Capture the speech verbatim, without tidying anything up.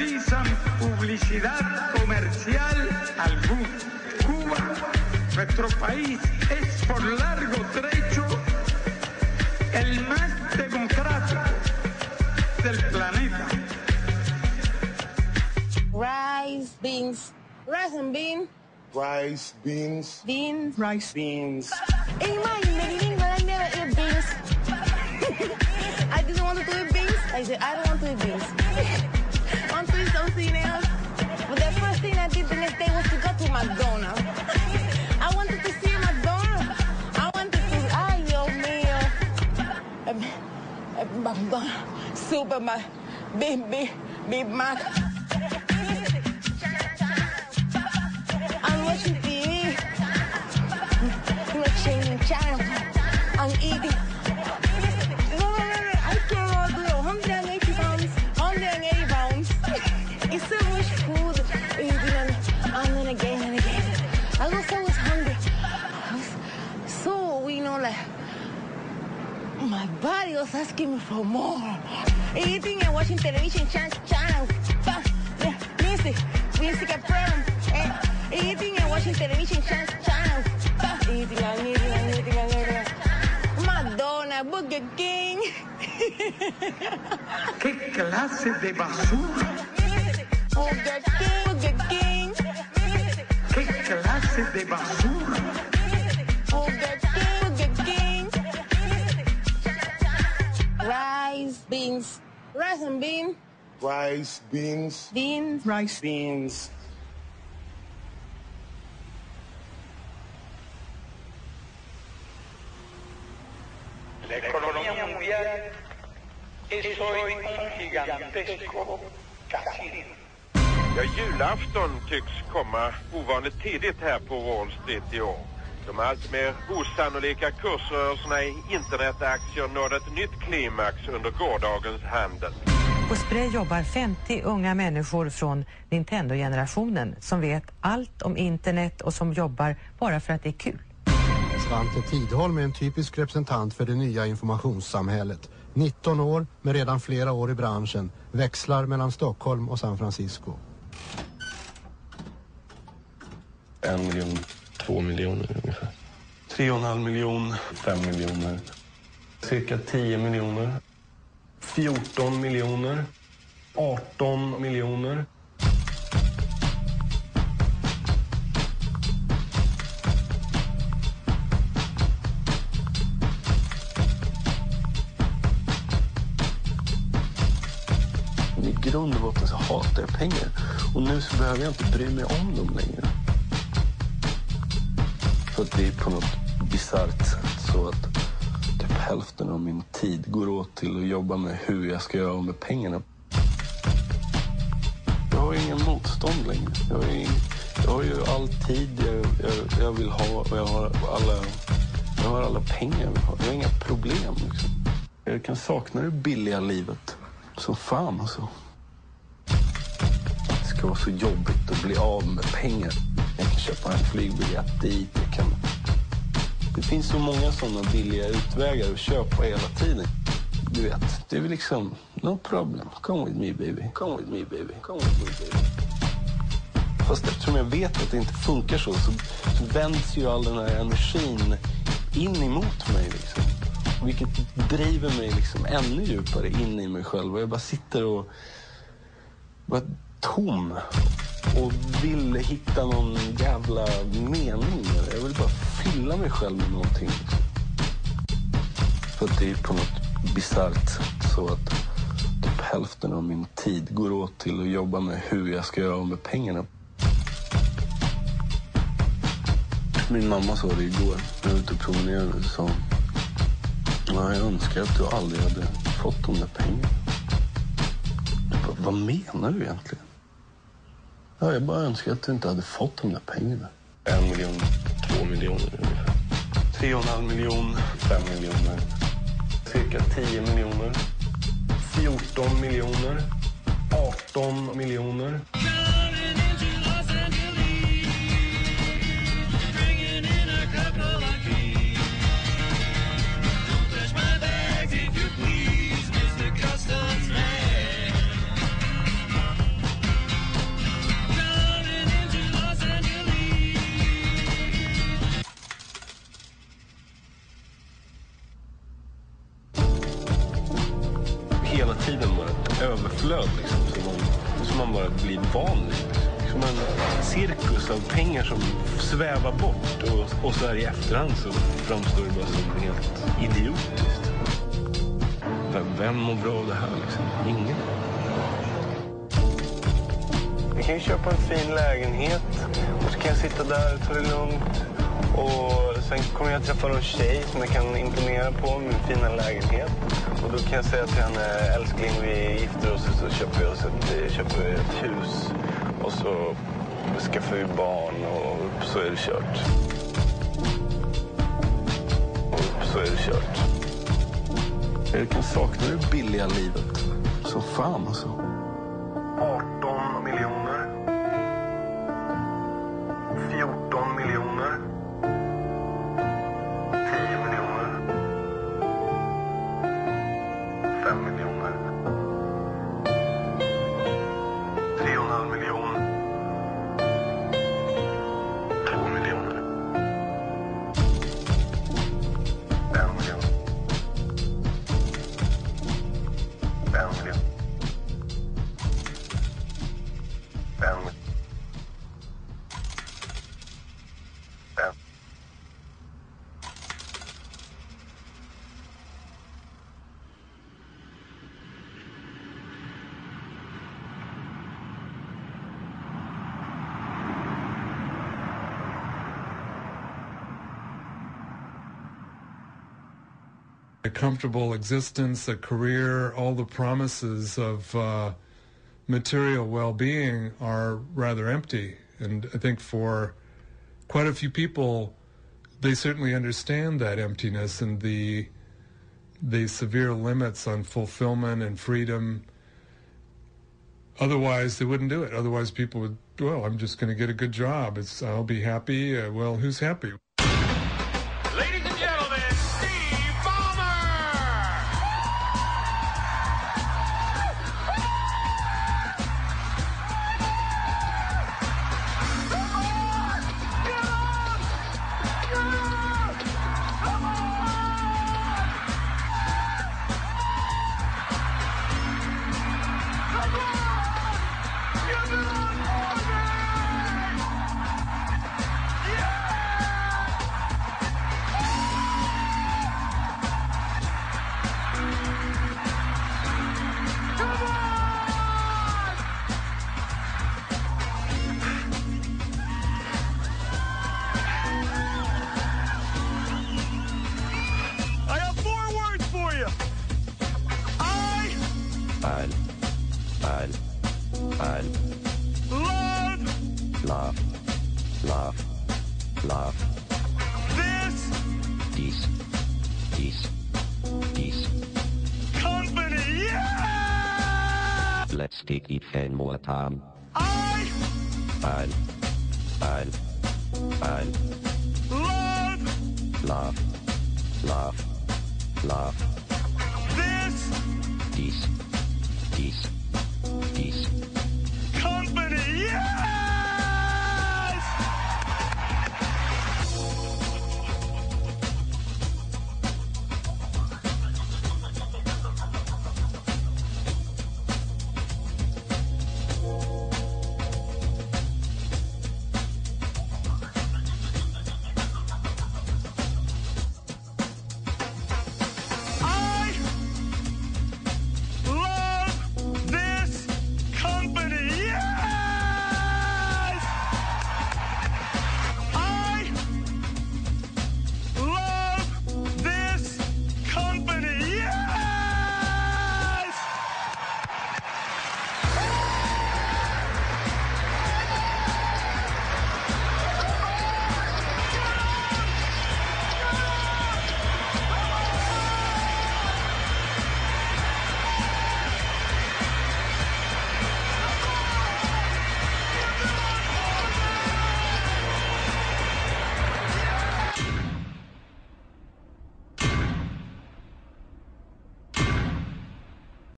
realizan publicidad comercial alguna. Cuba, nuestro país, es por largo trecho el más democrático del planeta. Rice, beans, rice and bean. Rice, beans. Beans. Rice, beans. Hey, man, you didn't I never eat beans. I didn't want to eat beans. I said, I don't want to eat beans. I want to eat something else. But the first thing I did the next day was to go to McDonald's. I wanted to see McDonald's. I wanted to, ay, Dios mío. McDonald's, Super Mac, Big, Big, Big Mac. I'm watching T V. I'm changing channel. I'm eating. No, no, no, no. I cannot do it. one hundred eighty pounds. one hundred eighty pounds. It's so much food. Eating and, and then again and again. I was always hungry. I was so, you know, like, my body was asking me for more. Eating and watching television channels. Channel. Yeah, music. Music and program. Eh. Eating and watching television channels. Channel. Eating and eating and eating and eating. Madonna, Burger King. ¿Qué clase de basura? Burger King. Burger King. ¿Qué clase de basura? Burger King. Burger King. Rice, beans. Rice and bean. Rice, beans. Beans. Rice, beans. La economía mundial es hoy un gigantesco casino. Ja, julafton tycks komma ovanligt tidigt här på Wall Street i år. De allt mer osannolika kursrörelserna i internetaktier nådde ett nytt klimax under gårdagens handel. På Spray jobbar femtio unga människor från Nintendo-generationen som vet allt om internet och som jobbar bara för att det är kul. Svante Tidholm är en typisk representant för det nya informationssamhället. nitton år, med redan flera år i branschen, växlar mellan Stockholm och San Francisco. En miljon, två miljoner ungefär. Tre och en halv miljon, fem miljoner. Cirka tio miljoner. Fjorton miljoner. Arton miljoner. I grund och botten så hatar jag pengar. Och nu så behöver jag inte bry mig om dem längre. För att det är på något bizarrt sätt så att typ hälften av min tid går åt till att jobba med hur jag ska göra med pengarna. Jag har ingen motstånd längre. Jag har, ingen, jag har ju all tid jag, jag, jag vill ha och jag har alla, jag har alla pengar jag vill ha. Jag har inga problem liksom. Jag kan sakna det billiga livet. Så fan alltså. Det ska vara så jobbigt att bli av med pengar. Jag kan köpa en flygbiljett dit. Jag kan... Det finns så många sådana billiga utvägar att köpa hela tiden. Du vet, det är väl liksom... No problem. Come with me baby. Come with me baby. Come with me baby. Fast eftersom jag vet att det inte funkar så så, så vänds ju all den här energin in emot mig liksom. Vilket driver mig liksom ännu djupare in i mig själv. Och jag bara sitter och bara tom. Och vill hitta någon jävla mening. Jag vill bara fylla mig själv med någonting. För att det är på något bizarrt sätt så att typ hälften av min tid går åt till att jobba med hur jag ska göra med pengarna. Min mamma sa det igår. Jag var ute och promenerade och sa... Ja, jag önskar att du aldrig hade fått de där pengarna. Bara, vad menar du egentligen? Ja, jag bara önskar att du inte hade fått de där pengarna. En miljon, två miljoner ungefär. Tre och en halv miljon, fem miljoner. Cirka tio miljoner. Fjorton miljoner. Arton miljoner. flöd liksom, som man, som man bara blir van vid. Som en cirkus av pengar som svävar bort och, och så här i efterhand så framstår det bara som helt idiotiskt. Vem, vem mår bra av det här liksom? Ingen. Jag kan ju köpa en fin lägenhet och så kan jag sitta där och ta det lugnt. Och sen kommer jag träffa någon tjej som jag kan imponera på med min fina lägenhet. Och då kan jag säga till henne, älskling, vi gifter oss och så köper vi oss ett, köper vi ett hus. Och så skaffar vi barn och så är det kört. Och så är det kört. Jag kan sakna det billiga livet. Så fan alltså. arton miljoner. fjorton miljoner. tio miljoner. fem miljoner. tre och en halv miljon. två miljoner. en miljon. en miljon. en miljon. en. A comfortable existence, a career, all the promises of uh, material well-being are rather empty. And I think for quite a few people, they certainly understand that emptiness and the the severe limits on fulfillment and freedom. Otherwise, they wouldn't do it. Otherwise, people would, well, I'm just going to get a good job. It's, I'll be happy. Uh, well, who's happy? Ladies and gentlemen, Steve Ballmer! I have four words for you. I I, I, I love love, love, love. this Dies, dies, dies. company. Yeah! Let's take it one more time. I I, I, I love love, love, love. this Dies, dies,